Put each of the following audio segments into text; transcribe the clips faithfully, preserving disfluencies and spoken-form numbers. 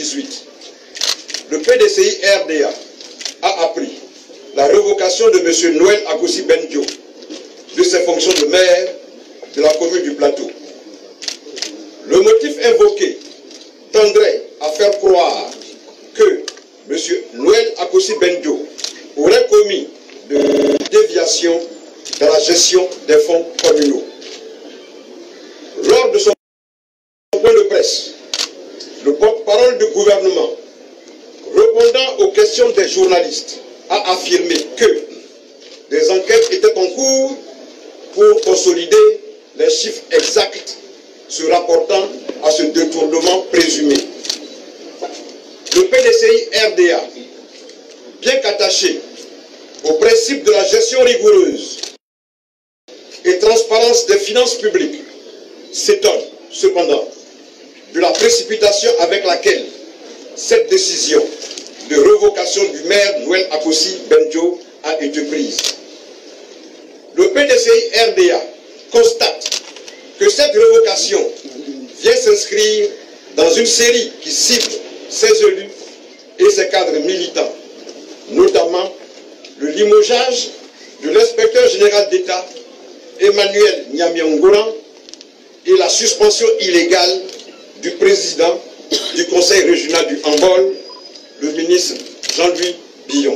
dix-huit, le P D C I R D A a appris la révocation de M. Noël Akossi Benjo de ses fonctions de maire de la commune du Plateau. Le motif invoqué tendrait à faire croire que M. Noël Akossi Benjo aurait commis de déviation dans la gestion des fonds communaux. Lors de son point de presse, le porte-parole du gouvernement, répondant aux questions des journalistes, a affirmé que des enquêtes étaient en cours pour consolider les chiffres exacts se rapportant à ce détournement présumé. Le P D C I R D A, bien qu'attaché au principe de la gestion rigoureuse et transparence des finances publiques, s'étonne cependant de la précipitation avec laquelle cette décision de révocation du maire Noël Akossi Benjo a été prise. Le P D C I R D A constate que cette révocation vient s'inscrire dans une série qui cible ses élus et ses cadres militants, notamment le limogeage de l'inspecteur général d'État Emmanuel Nyamiangoran et la suspension illégale du président du conseil régional du Hambol, le ministre Jean-Louis Billon.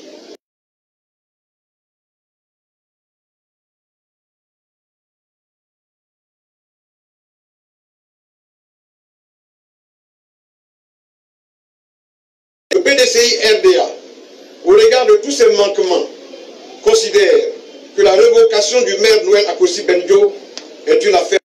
Le P D C I R D A, au regard de tous ces manquements, considère que la révocation du maire Noël Akossi Benjo est une affaire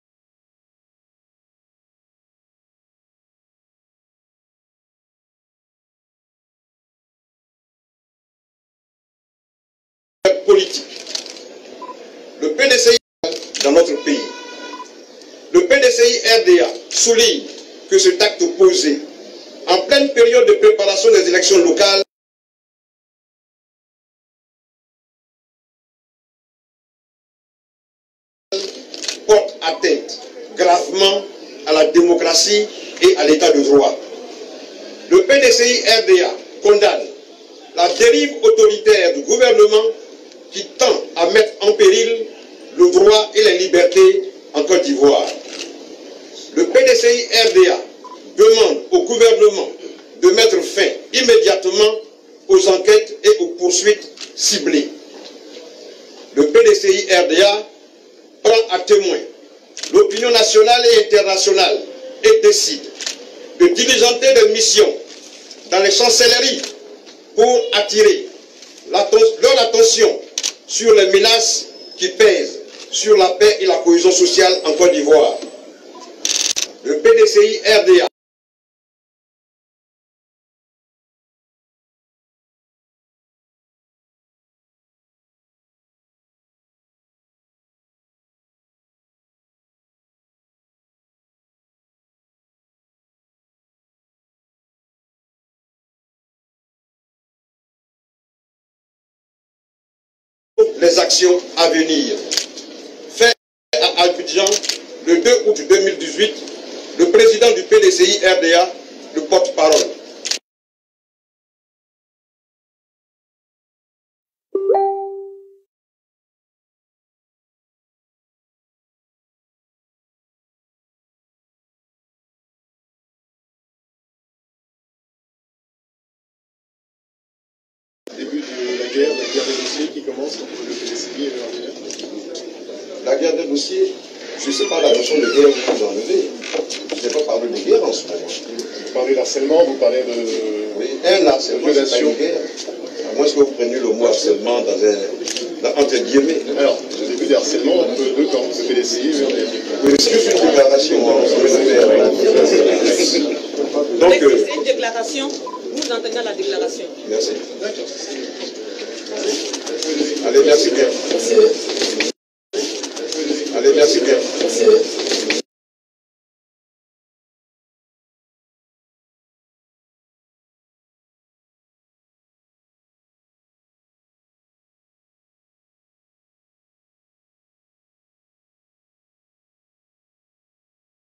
politique. Le P D C I dans notre pays. Le P D C I R D A souligne que cet acte posé en pleine période de préparation des élections locales porte atteinte gravement à la démocratie et à l'état de droit. Le P D C I R D A condamne la dérive autoritaire du gouvernement qui tend à mettre en péril le droit et les libertés en Côte d'Ivoire. Le P D C I R D A demande au gouvernement de mettre fin immédiatement aux enquêtes et aux poursuites ciblées. Le P D C I R D A prend à témoin l'opinion nationale et internationale et décide de diligenter des missions dans les chancelleries pour attirer leur attention sur les menaces qui pèsent sur la paix et la cohésion sociale en Côte d'Ivoire. Le P D C I R D A les actions à venir. Fait à Abidjan le deux août deux mille dix-huit, le président du P D C I R D A, le porte-parole. Début de la guerre, la guerre des dossiers qui commence entre le P D C I et le R D A. La guerre des dossiers, je ne sais pas la notion de guerre que vous enlevez. Je n'ai pas parlé de guerre en ce moment. Vous parlez d'harcèlement, vous parlez de... Oui, un harcèlement, c'est pas une guerre. À moins que vous preniez le mot harcèlement dans un... Dans, entre guillemets. Alors, le début des harcèlements entre deux camps, le P D C I et le R D A. Oui, c'est juste une déclaration. Hein, donc, c'est euh, une déclaration, vous entendez la déclaration. Merci. D'accord. Allez, merci bien. Monsieur.